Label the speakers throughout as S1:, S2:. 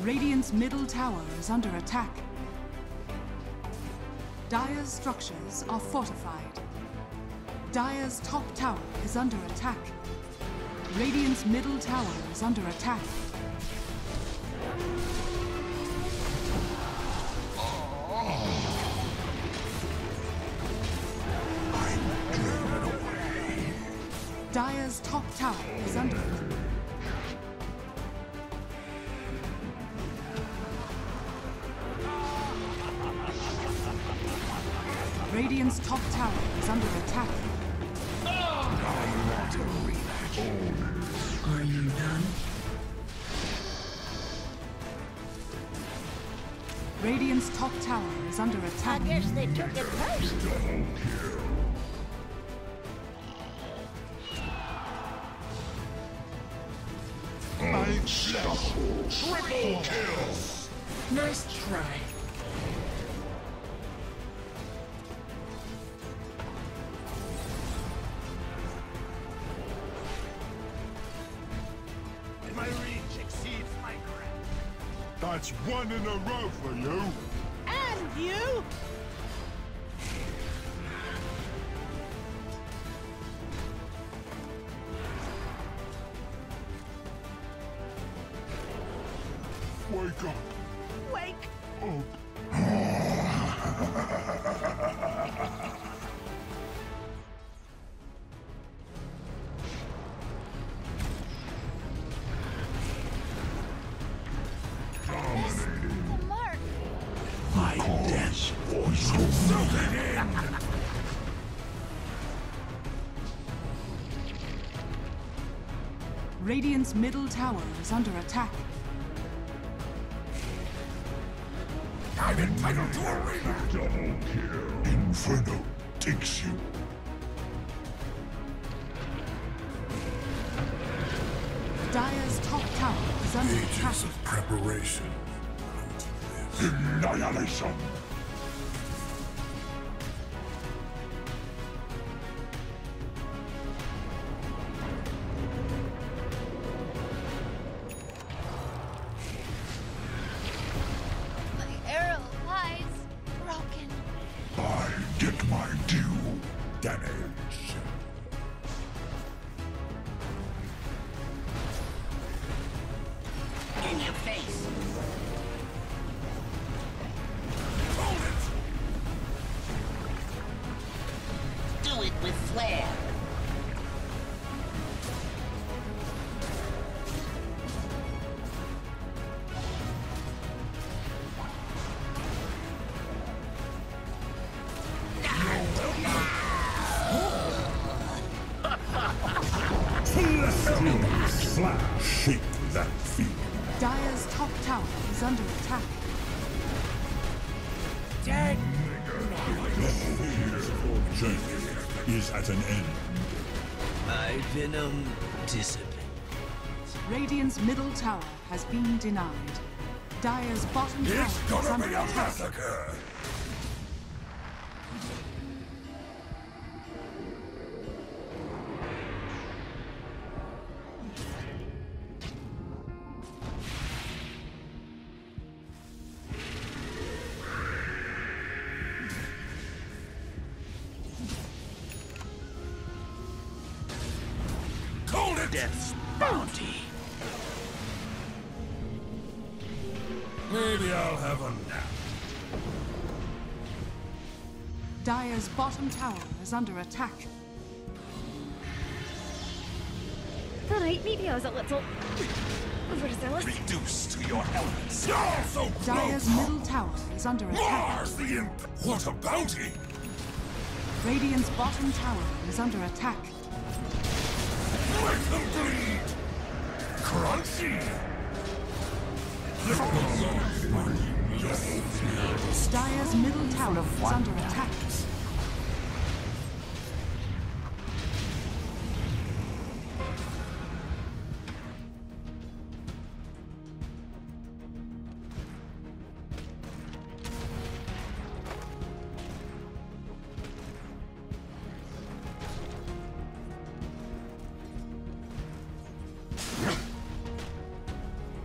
S1: Radiant's middle tower is under attack. Dire's structures are fortified. Dire's top tower is under attack. Radiant's middle tower is under attack. Dire's top tower is under attack. Radiant's top tower is under attack.
S2: Are you done?
S1: Radiant's top tower is under attack.
S3: I guess they took it first.
S4: Unstoppable. Triple kill.
S2: Nice try.
S4: My reach exceeds my grasp. That's one in a row for you.
S3: And you?
S4: Wake up.
S3: Wake.
S4: Up.
S3: The mark.
S4: My death was consumed in.
S1: Radiant's middle tower is under attack.
S4: I'm entitled to a rematch. Double kill. Inferno takes you.
S1: Dire's top tower is under attack.
S4: Ages of preparation. Annihilation.
S3: My arrow lies broken.
S4: I get my due damage.
S2: In your face.
S4: Hold it!
S2: Do it with flair.
S4: Flash. Shake that field.
S1: Dire's top tower is under attack.
S2: Dead.
S4: The fearful journey is at an end.
S5: My venom dissipates.
S1: Radiant's middle tower has been denied. Dire's bottom tower
S4: It's
S1: is
S4: gonna
S1: under
S4: be a
S1: attack.
S4: massacre! Hold it!
S5: Death's bounty.
S4: Maybe I'll have a nap.
S1: Dire's bottom tower is under attack.
S3: Alright, maybe I was a little overzealous.
S4: Reduced to your elements. You're so
S1: Dire's
S4: close!
S1: middle tower is under attack.
S4: Mars the imp! What a bounty!
S1: Radiant's bottom tower is under attack.
S4: Let them bleed! Crunchy!
S1: Dire's middle tower is under attack.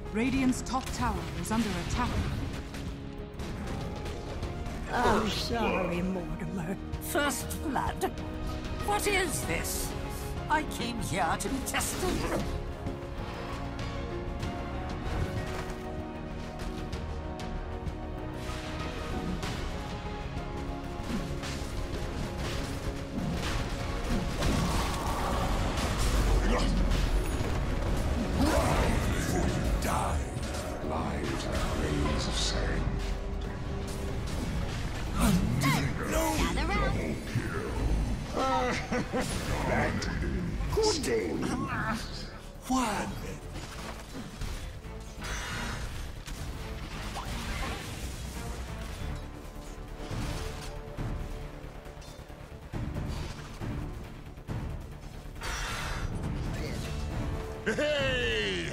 S1: Radiant's top tower is under attack.
S6: Oh, sorry, Mortimer.
S2: First blood? What is this? I came here to be tested.
S4: Hey!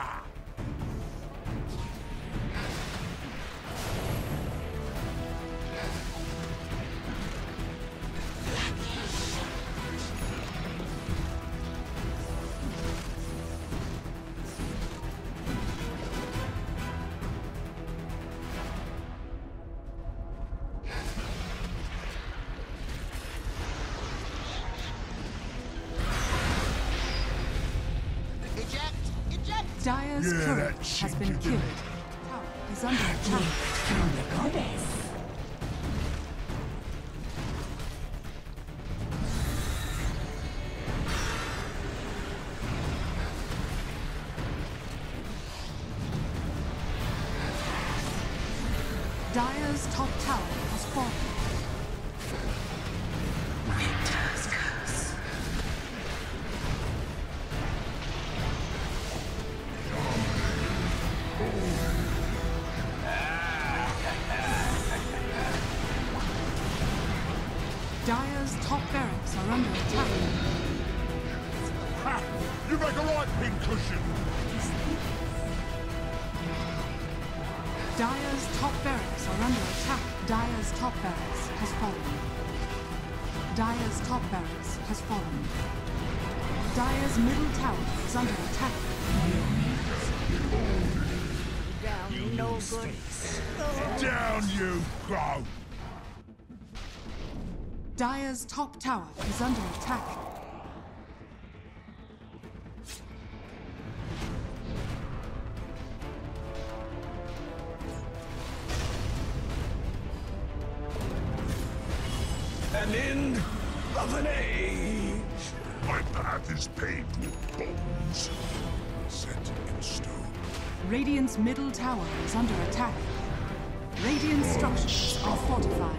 S1: Dire's turret has been killed. Tower is under attack. Dire's top tower has fallen.
S2: Winter's curse.
S1: Dire's top barracks are under attack.
S4: Ha! You make a right pincushion!
S1: Dire's top barracks are under attack. Dire's top barracks has fallen. Dire's top barracks has fallen. Dire's middle tower is under attack.
S6: Down, no good.
S4: Down you go!
S1: Dire's top tower is under attack.
S5: An end of an age.
S4: My path is paved with bones, set in stone.
S1: Radiant's middle tower is under attack. Radiant structures are fortified.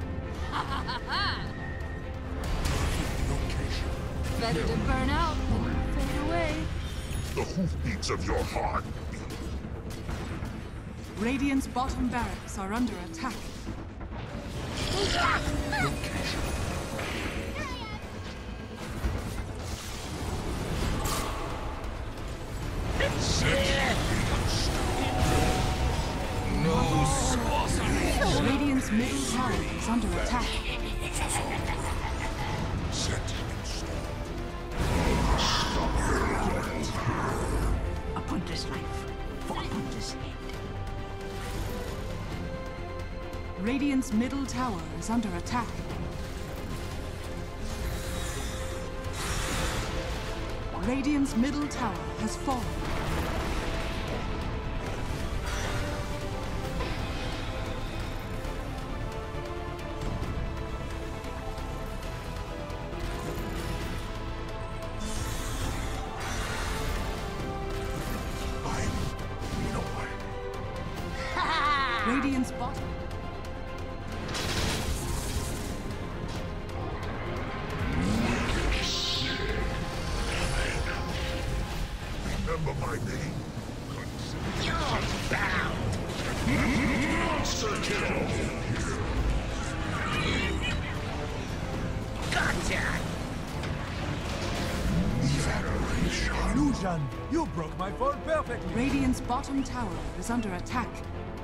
S4: Location.
S3: Better to burn out than fade away.
S4: The hoofbeats of your heart beat.
S1: Radiant's bottom barracks are under attack. Radiant's middle tower is under attack.
S4: Set in stone.
S2: Upon this life, for upon this head.
S1: Radiant's middle tower is under attack. Radiant's middle tower has fallen. Radiant's bottom.
S4: Remember my name.
S2: You're bound.
S4: Monster kill!
S2: Gotcha.
S7: Illusion! You broke my fall perfectly!
S1: Radiant's bottom tower is under attack.